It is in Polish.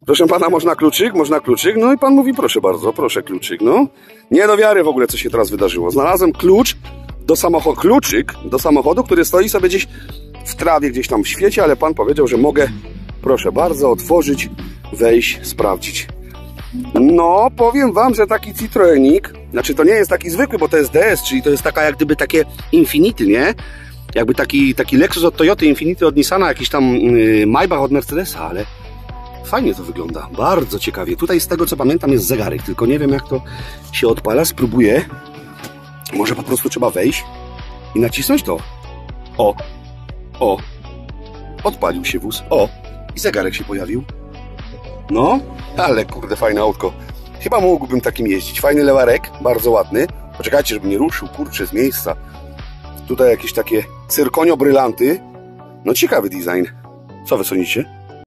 Proszę pana, można kluczyk? Można kluczyk? No i pan mówi, proszę bardzo, proszę kluczyk, no. Nie do wiary w ogóle, co się teraz wydarzyło. Znalazłem kluczyk do samochodu, który stoi sobie gdzieś w trawie, gdzieś tam w świecie, ale pan powiedział, że mogę, proszę bardzo, otworzyć, wejść, sprawdzić. No, powiem wam, że taki Citroenik, znaczy to nie jest taki zwykły, bo to jest DS, czyli to jest taka jak gdyby takie Infinity, nie? Jakby taki Lexus od Toyoty, Infinity od Nissana, jakiś tam Maybach od Mercedesa, ale fajnie to wygląda, bardzo ciekawie. Tutaj z tego co pamiętam jest zegarek, tylko nie wiem jak to się odpala, spróbuję. Może po prostu trzeba wejść i nacisnąć to. O, odpalił się wóz, i zegarek się pojawił. No, ale kurde, fajne autko. Chyba mógłbym takim jeździć. Fajny lewarek, bardzo ładny. Poczekajcie, żeby nie ruszył, kurczę, z miejsca. Tutaj jakieś takie cyrkonio brylanty. No ciekawy design. Co wy sądzicie?